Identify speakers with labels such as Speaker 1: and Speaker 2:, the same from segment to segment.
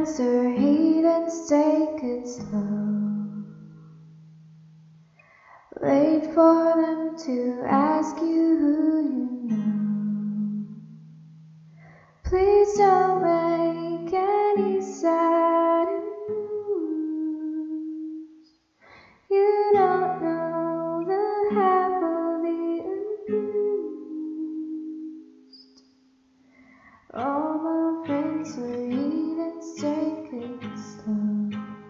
Speaker 1: friends are heathens, take it slow. Wait for them to ask you who you know. Please don't make any sudden moves. You don't know the half of the abused. All my friends are heathens, take it slow.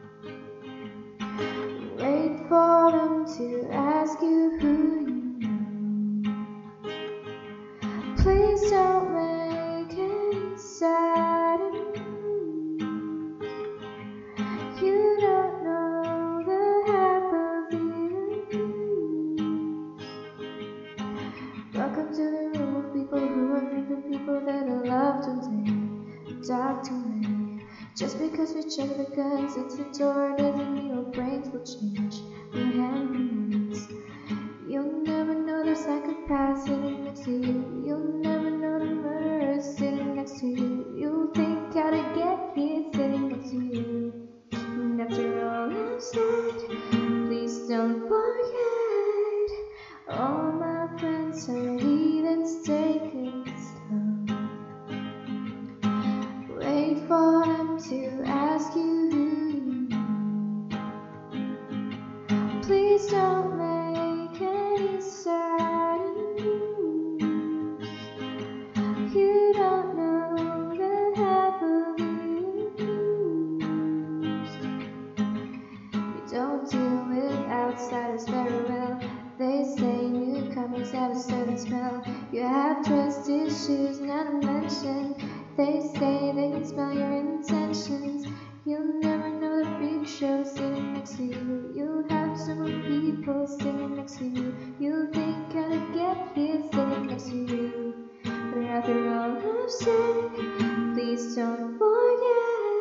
Speaker 1: Wait for them to ask you who you know. Please don't make any sudden moves. You don't know the half of the abused. Welcome to the room of people who are the people that I love today. Talk to me. Just because we check the guns at the door doesn't mean our brains will change. Your hand remains. You'll never know the psychopath sitting next to you. You'll never know the murderer sitting next to you. You'll think how to get here sitting next to you. And after all I've said, please don't forget. All my friends are heathens, take it slow. Wait for them to ask you who you know. Please don't make any sudden moves. You don't know the half of the abused. You don't deal with outsiders very well. They say newcomers have a certain smell. You have trust issues, not to mention. They say they can smell your intentions. You'll never know the freak show sitting next to you. You'll have several people sitting next to you. You'll think how to get here sitting next to you. But after all I've said, please don't forget.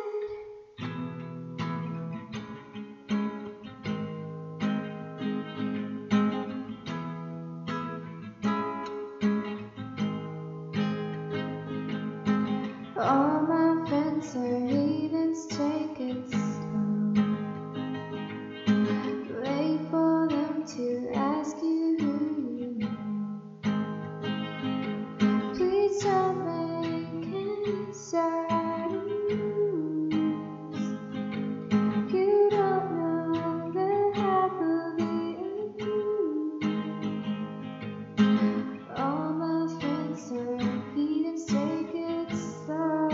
Speaker 1: All my friends are heathens, take it slow. Wait for them to ask you who you know. Please don't make any sudden moves. You don't know the half of the abused. All my friends are heathens, take it slow.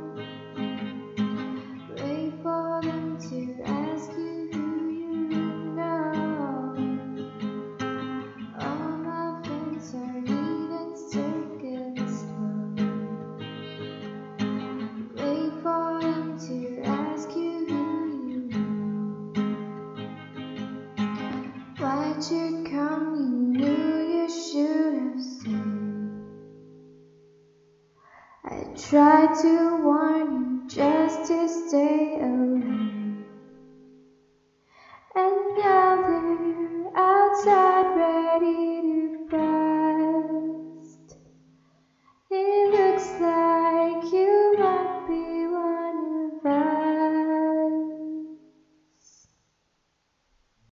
Speaker 1: Wait for them to ask you who you know. All my friends are heathens, take it slow. Wait for them to ask you who you know. Why'd you come? You knew you should have stayed. I tried to warn